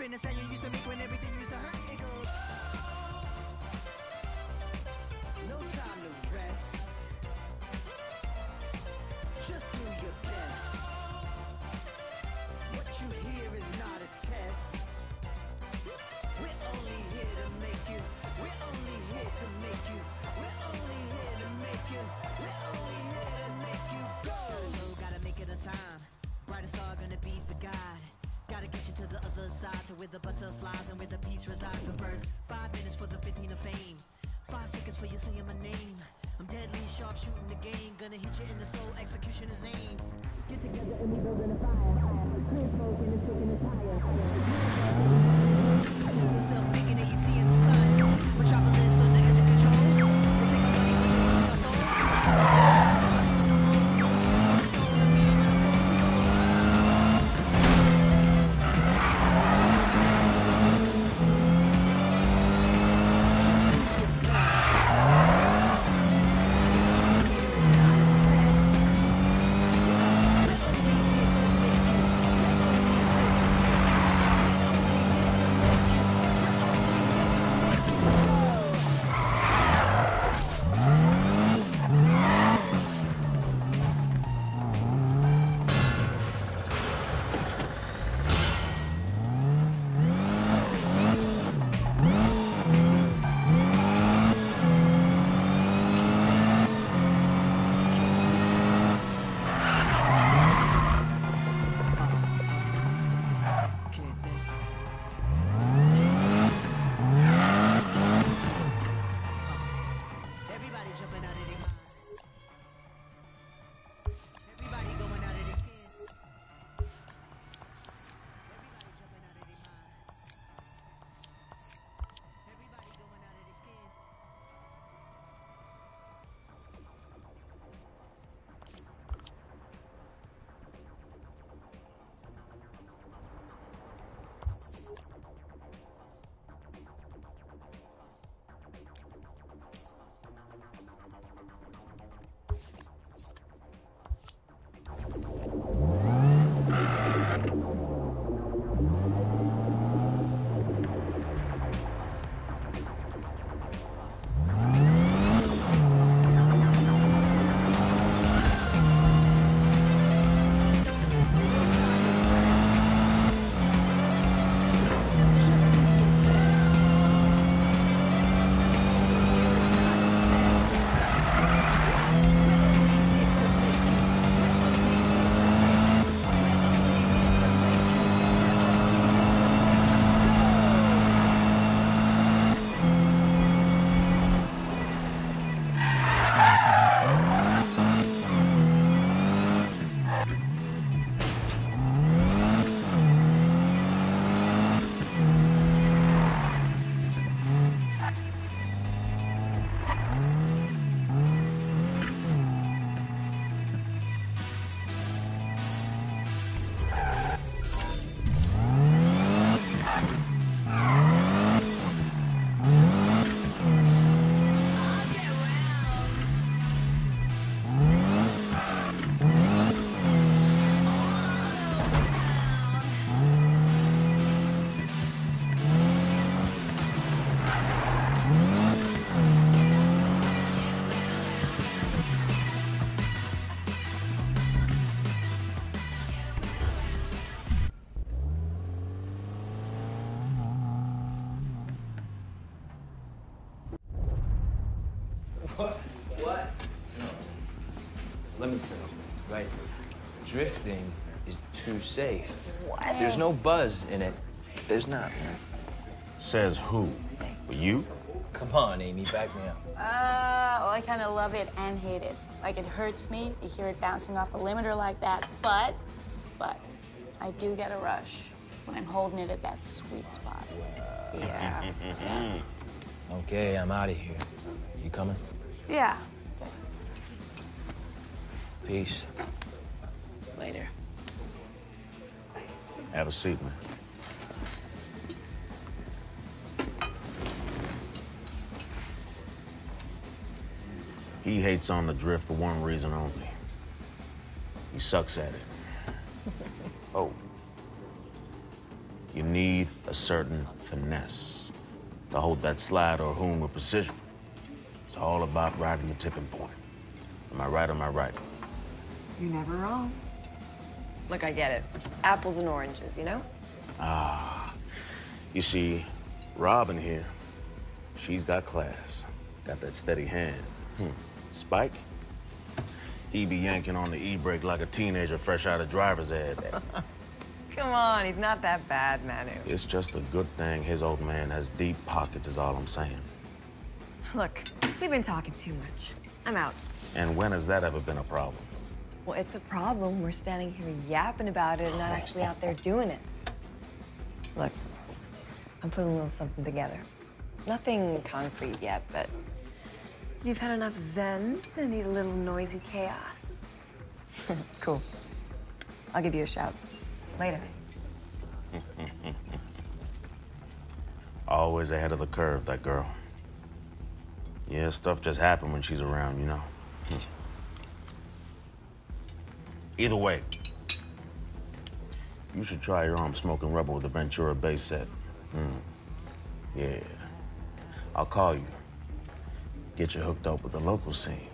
in the sound you used to make when everything used to hurt. It goes. No time to rest. Just do your best. What you hear is not a test. We're only here to make you. We're only here to make you. We're only here to make you. We're only here to make you go. Gotta make it on time. Brightest star gonna be the guide. Gotta get you to the other side, to where the butterflies and where the peace resides. But first, 5 minutes for the 15 of fame. 5 seconds for you saying my name. I'm deadly sharp shooting the game. Gonna hit you in the soul, execution is aim. Get together and we building a fire. Clear smoke and it's cooking a tire. Yourself making it, you see in the sun. Metropolis on the edge of control. They take my money, but they want my soul. What? No. Let me tell you, right? Drifting is too safe. What? There's no buzz in it. There's not, man. Says who? You? Come on, Amy, back me up. Well, I kind of love it and hate it. Like, it hurts me to hear it bouncing off the limiter like that, but I do get a rush when I'm holding it at that sweet spot. Yeah. Yeah. Okay, I'm out of here. You coming? Yeah. Okay. Peace. Later. Have a seat, man. He hates on the drift for one reason only. He sucks at it. Oh. You need a certain finesse to hold that slide or hoon with precision. It's all about riding the tipping point. Am I right or am I right? You're never wrong. Look, I get it. Apples and oranges, you know? You see, Robin here, she's got class. Got that steady hand. Spike? He be yanking on the e-brake like a teenager fresh out of driver's ed. Come on, he's not that bad, Manu. It's just a good thing his old man has deep pockets is all I'm saying. Look, we've been talking too much. I'm out. And when has that ever been a problem? Well, it's a problem. We're standing here yapping about it and not actually out there doing it. Look, I'm putting a little something together. Nothing concrete yet, but you've had enough zen and need a little noisy chaos. Cool. I'll give you a shout. Later. Always ahead of the curve, that girl. Yeah, stuff just happens when she's around, you know? Either way, you should try your arm smoking rubber with the Ventura bass set. Yeah. I'll call you. Get you hooked up with the local scene.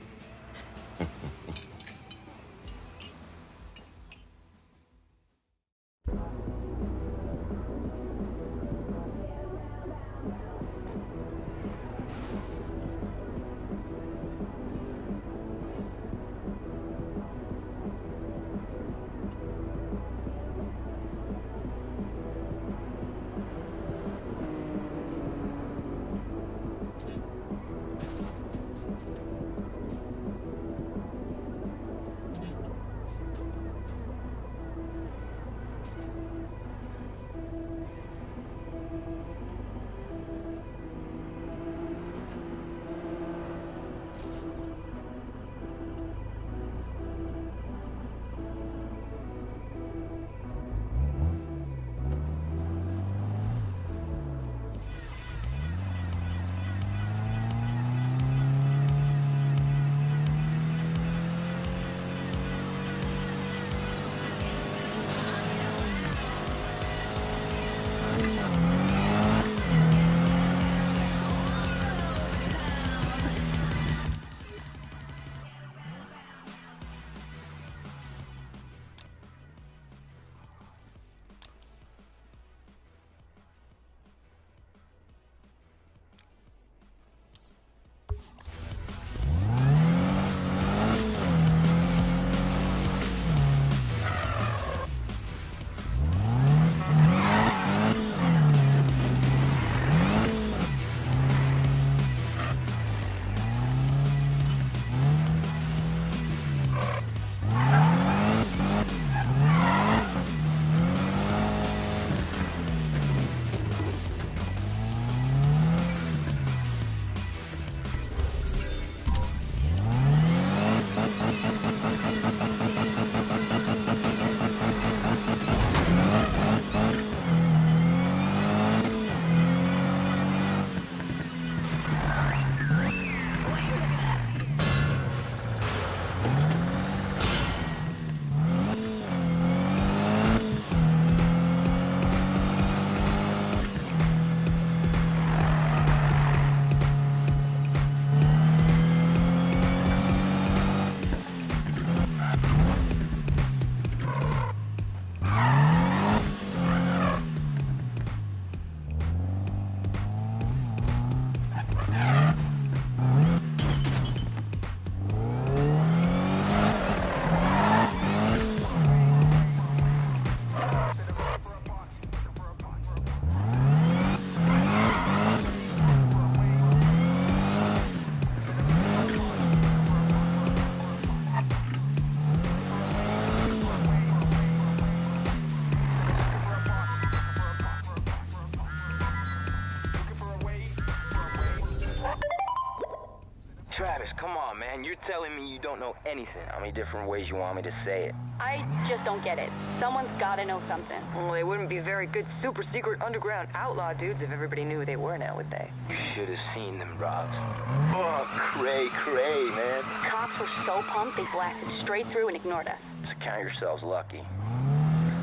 Travis, come on, man. You're telling me you don't know anything. How many different ways you want me to say it? I just don't get it. Someone's gotta know something. Well, they wouldn't be very good super secret underground outlaw dudes if everybody knew who they were now, would they? You should have seen them, Robs. Oh, cray, man. Cops were so pumped they blasted straight through and ignored us. So count yourselves lucky.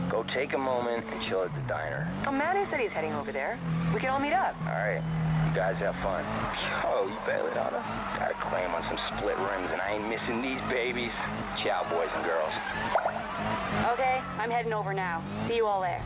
Go take a moment and chill at the diner. Oh, Manny said he's heading over there. We can all meet up. All right. You guys have fun. Yo, you bailed out of? Got a claim on some split rims, and I ain't missing these babies. Ciao, boys and girls. Okay, I'm heading over now. See you all there.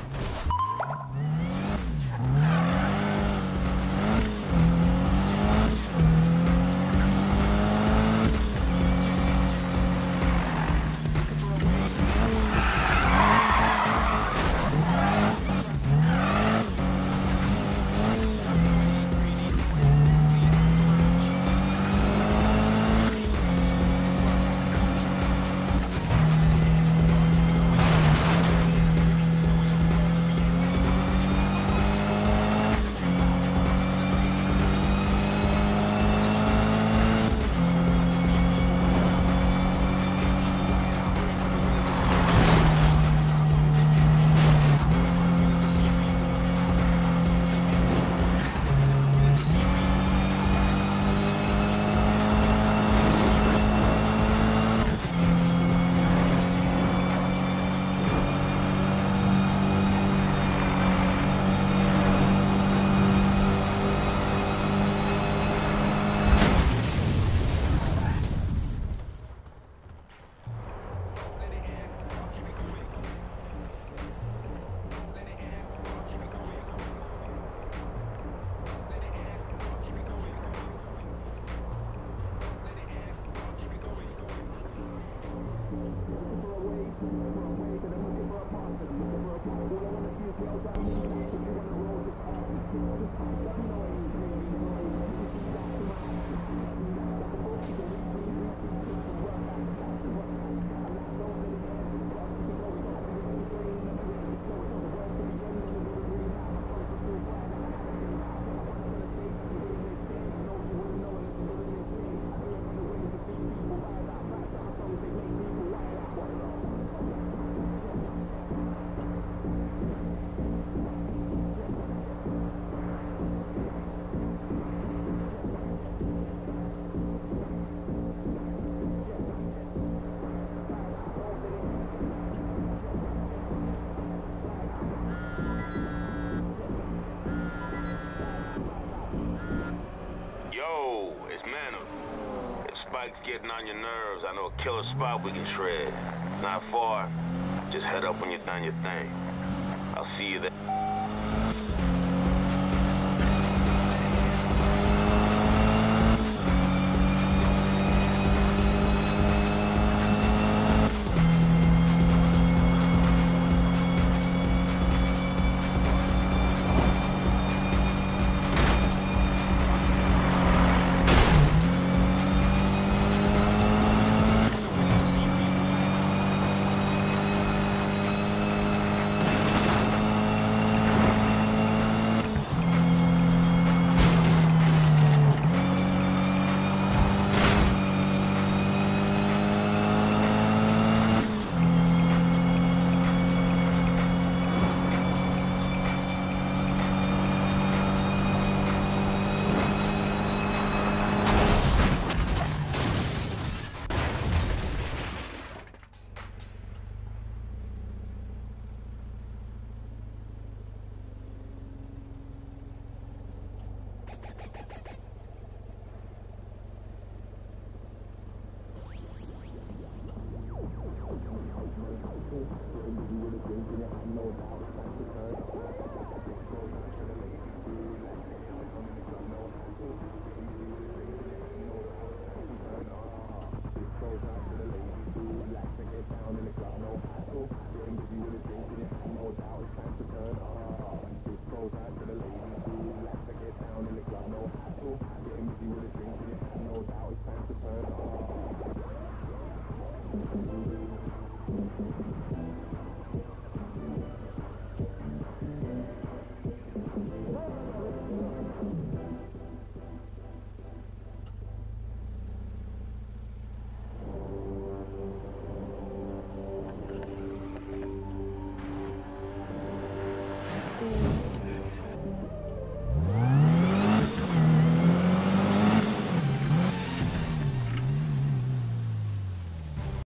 Getting on your nerves. I know a killer spot we can shred. Not far. Just head up when you're done your thing. I'll see you there. Thank you.